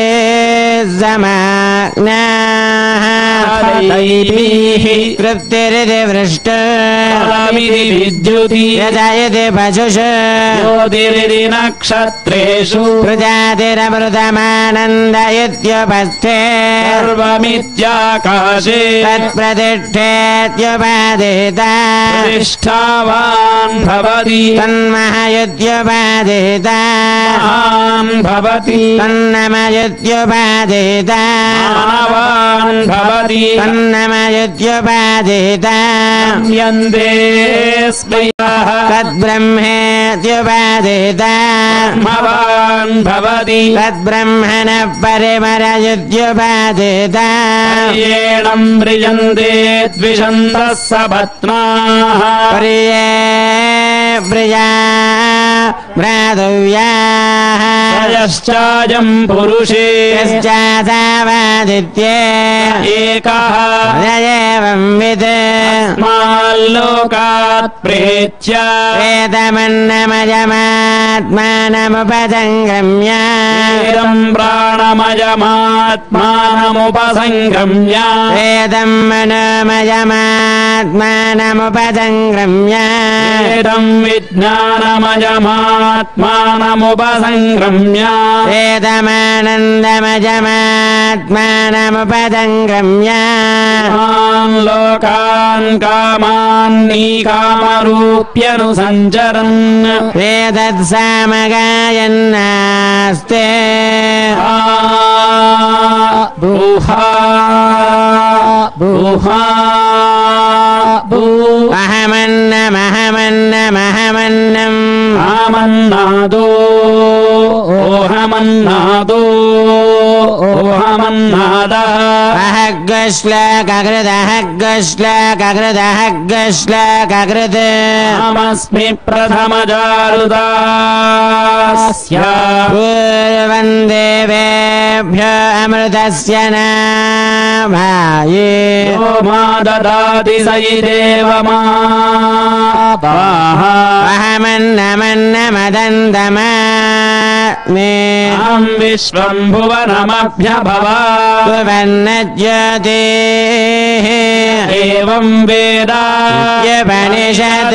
समाज्ञाः दैवीः तृप्तिरिति वृष्टो फलमिति विद्युति यथा इति पशुषु ज्योतिरिति नक्षत्रेषु प्रजातिरमृतमानन्द इत्युपस्थे सर्वमित्याकाशे तत्प्रतिष्ठेत्युपादिता प्रतिष्ठावान् भवति तन्मः इत्युपादिता महान् भवति तन्नम इत्युपादिता मानवान् भवति तन्नम इत्युपादिता यन्ते स्मयः तद्ब्रह्मेत्युपादिता भवान् भवति तद्ब्रह्मण परिमर इत्युपादिता येणं म्रियन्ते द्विषन्तः सपत्नाः प्रिये प्रिया भ्रातव्याः यश्चायं पुरुषे यश्चासावादित्ये एकः एवं विद् माल्लोकात् प्रेत्य वेदमन्नमयमात्मानमुपसङ्गम्य वेदं प्राणमयमात्मानमुपसङ्गम्य वेदं मनोमयमात्मानमुपसङ्गम्य वेदं विज्ञानमयमात्मानमुपसङ्गम्य वेदमानन्दमयमात्मानमुपसङ्गम्य कान् लोकान् कामान्नीकामरूप्यनुसञ्चरन् वेदत्सामगायन्नास्ते बुहा बुहा अहमन्नमहमन्नमहमन्नम् अहमन्नादो ओहमन्नादो ओहमन्नादः अहग्श्लककृदहग्श्लककृदहग्श्लककृत् अहमस्मि प्रथमजारुदास्य पूर्वं देवेभ्यो अमृतस्य नाभाये यो मा ददाति स इदेव मा अहमन्नमन्नमदन्तमात्मे अहं विश्वं भुवनमभ्यभवा भुवन्नज्योतिः एवं वेद यपनिषत्